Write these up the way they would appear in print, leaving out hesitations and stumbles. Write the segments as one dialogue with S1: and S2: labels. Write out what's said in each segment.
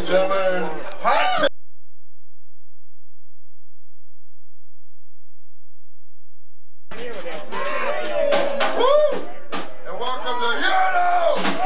S1: gentlemen, hot pick. Woo! And welcome to Uno!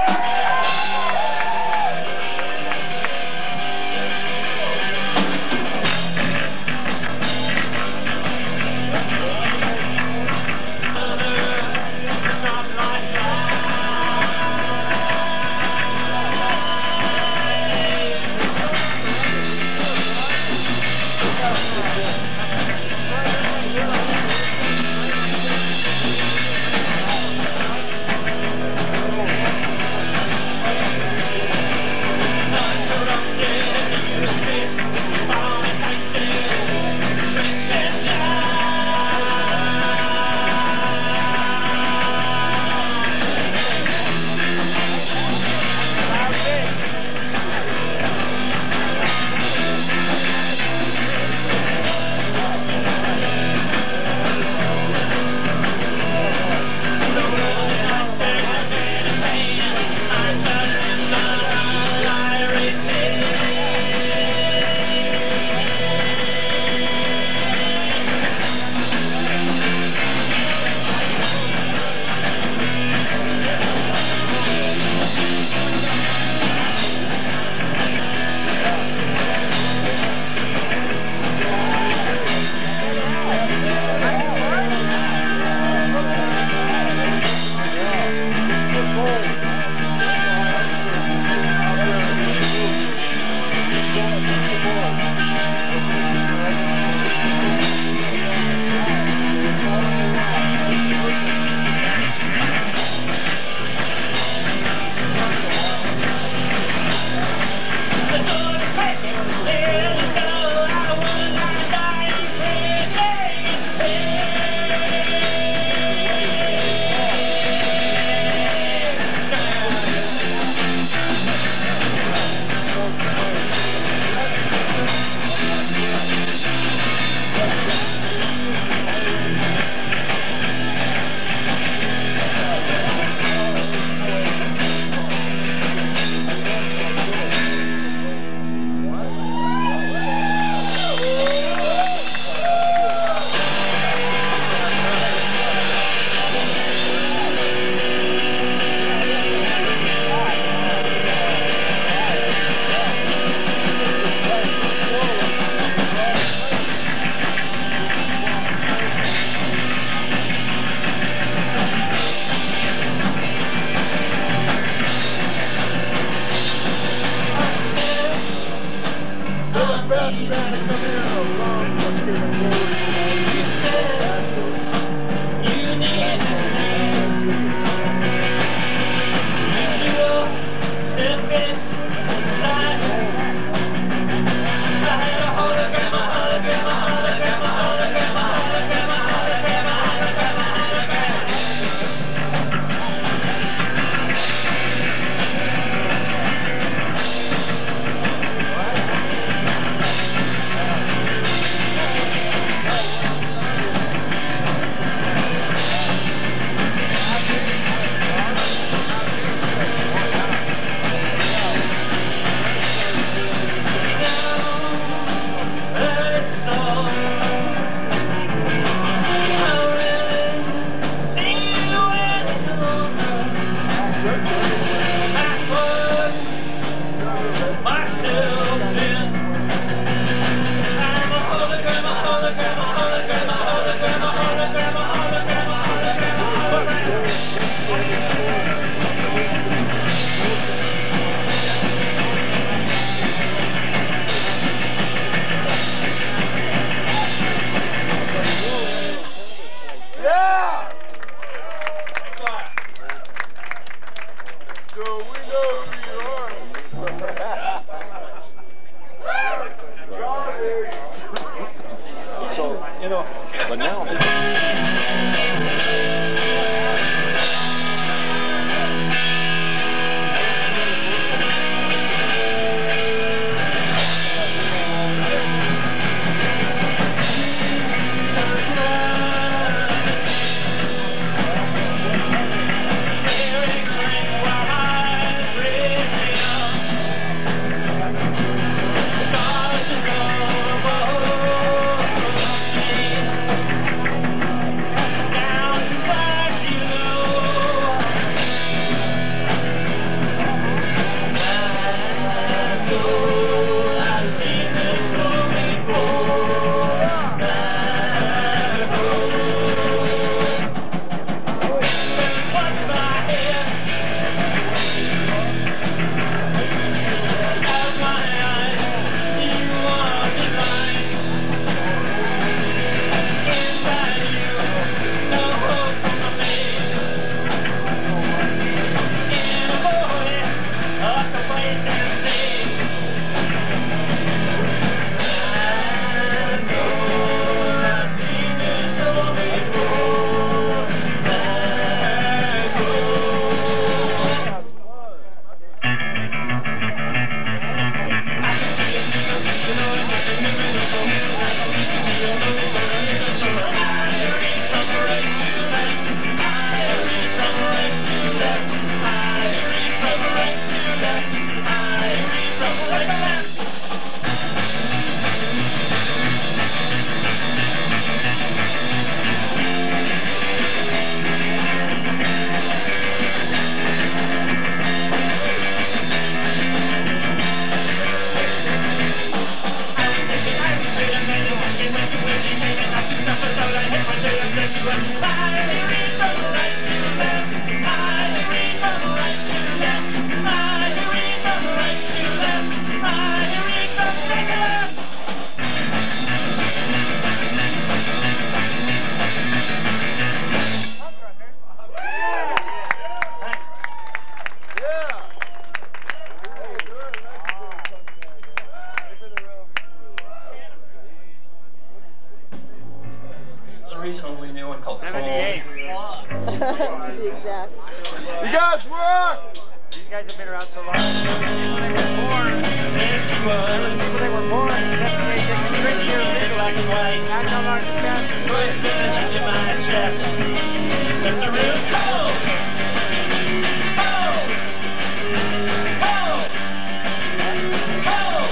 S1: You guys work!
S2: These guys have been around so long. When they were born, people they were born in 78 didn't drink beer legally. That's how large the band is.
S3: In my chest. That's a real cold. Cold. Cold. Cold.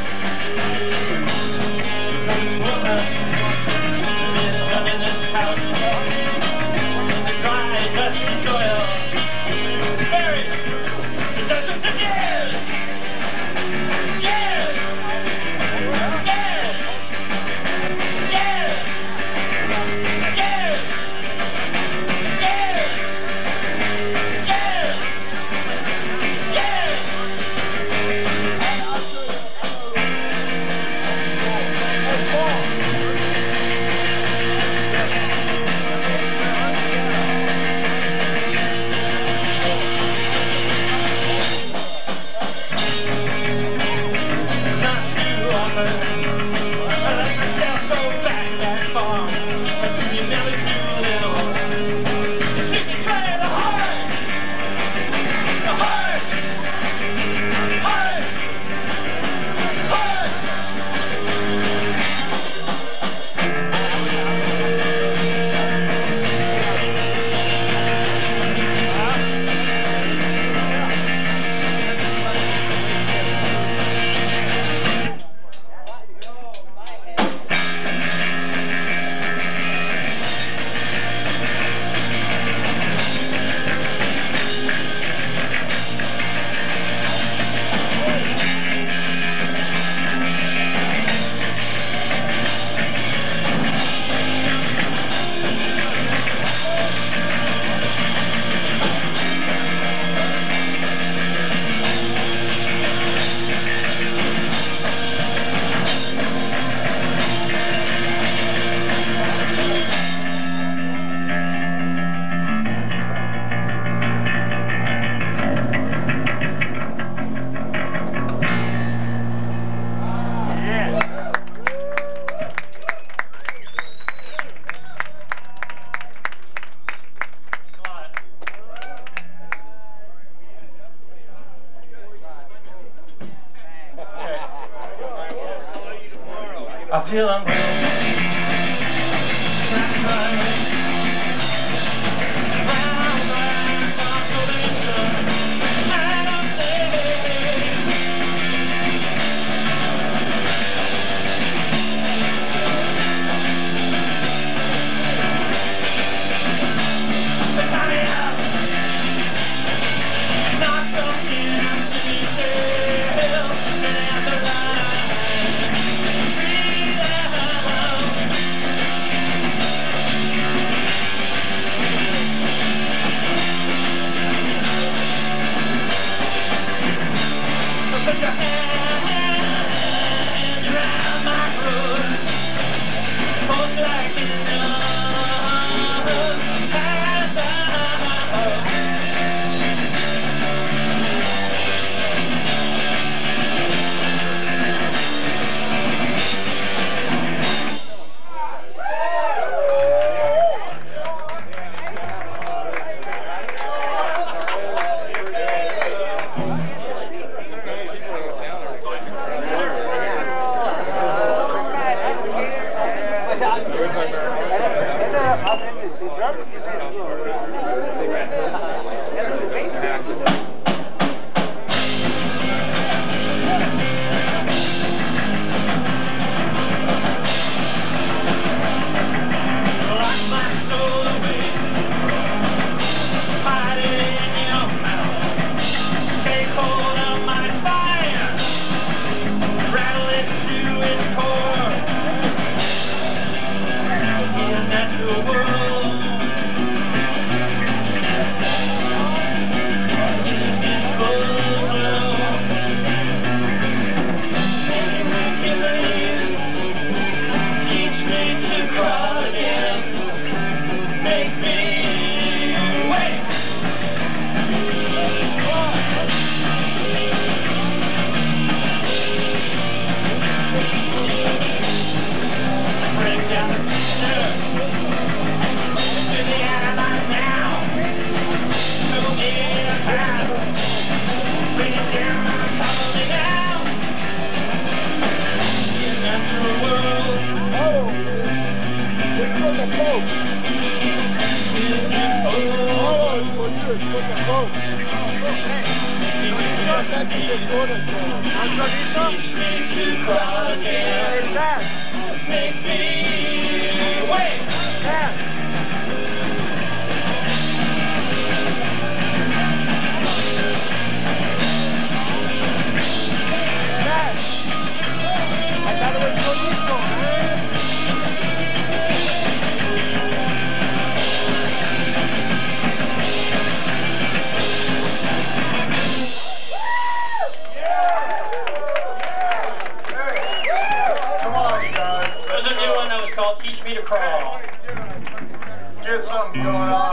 S3: This woman is running this house in the dry, dusty soil. Buried. The dozens of years. Years. Years. Years. Years. Years. Years. Not too often. I let myself go back that far. But you never too little. You can try the heart. The heart. Heart. Heart. I feel I'm
S4: boat. That's a good Florida show.
S3: Teach me to crawl again.
S2: Where's that?
S3: Make me wait.
S2: That. I thought it was Chorizo, man.
S1: Come on, you guys.
S3: There's a new one that was called Teach Me to Crawl.
S1: Get something going on.